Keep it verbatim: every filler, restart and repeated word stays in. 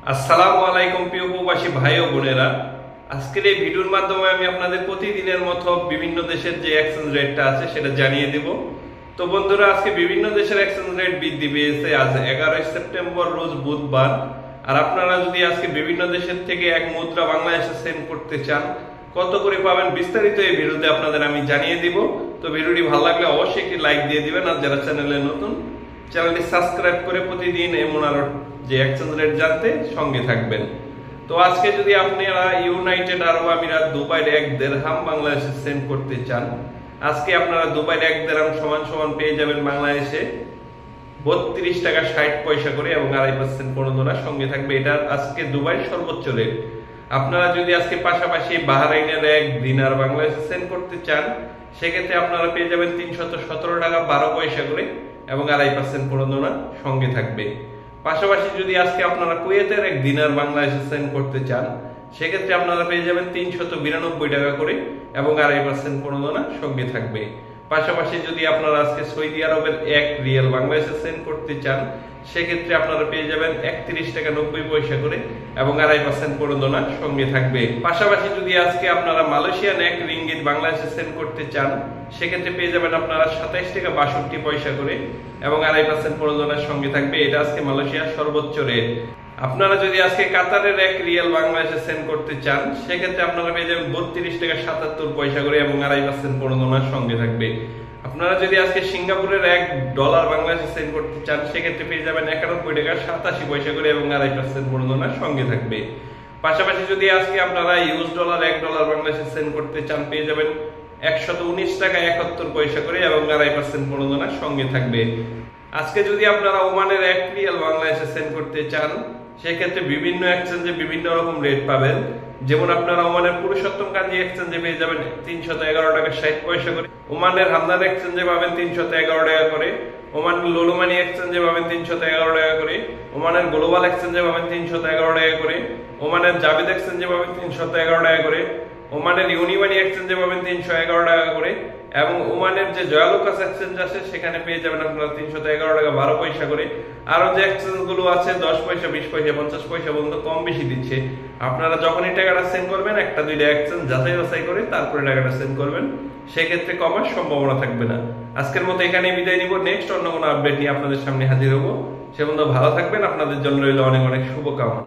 আসসালামু আলাইকুম প্রিয় প্রবাসী ভাই ও বোনেরা, আজকের এই ভিডিওর মাধ্যমে আমি আপনাদের প্রতিদিনের মতো বিভিন্ন দেশের যে এক্সচেঞ্জ রেটটা আছে সেটা জানিয়ে দেব। তো বন্ধুরা, আজকে বিভিন্ন দেশের এক্সচেঞ্জ রেট বৃদ্ধি পেয়েছে আজ এগারোই সেপ্টেম্বর রোজ বুধবার। আর আপনারা যদি আজকে বিভিন্ন দেশের থেকে এক মুদ্রা বাংলাদেশে সেন্ড করতে চান, কত করে পাবেন বিস্তারিত এই ভিডিওতে আপনাদের আমি জানিয়ে দিব। তো ভিডিওটি ভালো লাগলে অবশ্যই একটি লাইক দিয়ে দিবেন, আর যারা চ্যানেলে নতুন চ্যানেলটি সাবস্ক্রাইব করে প্রতিদিন এমন আরো যে এক্সচেঞ্জ রেট জানতে সঙ্গে থাকবেন। তো আজকে যদি আপনারা ইউনাইটেড আরব আমিরাত দুবাইয়ের এক দিরহাম বাংলাদেশে সেন্ড করতে চান, আজকে আপনারা দুবাইয়ের এক দিরহাম সমান সমান পেয়ে যাবেন বাংলাদেশে বত্রিশ টাকা ষাট পয়সা করে এবং আড়াই পার্সেন্ট প্রণোদনা সঙ্গে থাকবে। এটা আজকে দুবাইয়ের সর্বোচ্চ রেট। আপনারা যদি আজকে পাশাপাশি বাহরাইনের এক দিনার বাংলাদেশে সেন্ড করতে চান, সেক্ষেত্রে আপনারা পেয়ে যাবেন তিনশত সতেরো টাকা বারো পয়সা করে এবং আড়াই পার্সেন্ট প্রণোদনা সঙ্গে থাকবে। পাশাপাশি যদি আজকে আপনারা কুয়েতের এক দিনার বাংলাদেশে সেন্ড করতে চান, সেক্ষেত্রে আপনারা পেয়ে যাবেন তিনশত বিরানব্বই টাকা করে এবং আড়াই পার্সেন্ট প্রণোদনা সঙ্গে থাকবে। পাশাপাশি যদি আপনারা আজকে সৌদি আরবের এক রিয়াল বাংলাদেশে সেন্ড করতে চান, সেক্ষেত্রে আপনারা পেয়ে যাবেন একত্রিশ টাকা নব্বই পয়সা করে এবং আড়াই পার্সেন্ট প্রণোদনা সঙ্গে থাকবে। পাশাপাশি যদি আজকে আপনারা মালয়েশিয়ান এক রিঙ্গিত বাংলাদেশে সেন্ড করতে চান, সেক্ষেত্রে পেয়ে যাবেন আপনারা সাতাইশ টাকা বাষট্টি পয়সা করে এবং আড়াই পার্সেন্ট প্রণোদনার সঙ্গে থাকবে। এটা আজকে মালয়েশিয়ার সর্বোচ্চ রেট। আপনারা যদি আজকে কাতারের এক রিয়াল বাংলাদেশে সেন্ড করতে চান, সেক্ষেত্রে আপনারা পেয়ে যাবেন বত্রিশ টাকা সাতাত্তর পয়সা করে এবং আড়াই পার্সেন্ট প্রণোদনার সঙ্গে থাকবে। আপনারা যদি আজকে সিঙ্গাপুরের এক ডলার বাংলাদেশে সেন্ড করতে চান, সেক্ষেত্রে পেয়ে যাবেন একানব্বই টাকা সাতাশি পয়সা করে এবং আড়াই পার্সেন্ট প্রণোদনার সঙ্গে থাকবে। পাশাপাশি যদি আজকে আপনারা ইউএস ডলার এক ডলার বাংলাদেশে সেন্ড করতে চান, পেয়ে যাবেন একশত উনিশ টাকা একাত্তর পয়সা করে এবং আড়াই পার্সেন্ট প্রণোদনার সঙ্গে থাকবে। আজকে যদি আপনারা ওমানের এক রিয়াল বাংলাদেশে সেন্ড করতে চান, সেক্ষেত্রে বিভিন্ন এক্সচেঞ্জে বিভিন্ন রকম রেট পাবেন। যেমন আপনারা ওমানের পুরুষোত্তম কাঞ্জি এক্সচেঞ্জে পেয়ে যাবেন তিনশত এগারো টাকা ষাট পয়সা করে, ওমানের হামদান এক্সচেঞ্জে পাবেন তিনশত এগারো টাকা করে, ওমানের লোলুমানি এক্সচেঞ্জে পাবেন তিনশত এগারো টাকা করে, ওমানের গ্লোবাল এক্সচেঞ্জে পাবেন তিনশত এগারো টাকা করে, ওমানের জাভেদ এক্সচেঞ্জে পাবেন তিনশত এগারো টাকা করে, ওমানের ইউনিমানি এক্সচেঞ্জে পাবেন তিনশো এগারো টাকা করে এবং ওমানের যে জয়ালুকাস এক্সচেঞ্জ আছে সেখানে পেয়ে যাবেন আপনারা তিনশত এগারো টাকা বারো পয়সা করে। আরো যে এক্সচেঞ্জ গুলো আছে দশ পয়সা বিশ পয়সা পঞ্চাশ পয়সা পর্যন্ত কম বেশি দিচ্ছে। আপনারা যখনই টাকাটা সেন্ড করবেন, একটা দুইটা এক্সচেঞ্জ যাচাই বাছাই করে তারপরে টাকাটা সেন্ড করবেন, সেক্ষেত্রে কমার সম্ভাবনা থাকবে না। আজকের মতো এখানে বিদায় নিব। নেক্সট অন্য কোনো আপডেট নিয়ে আপনাদের সামনে হাজির হবো। সে পর্যন্ত ভালো থাকবেন। আপনাদের জন্য রইল অনেক অনেক শুভকামনা।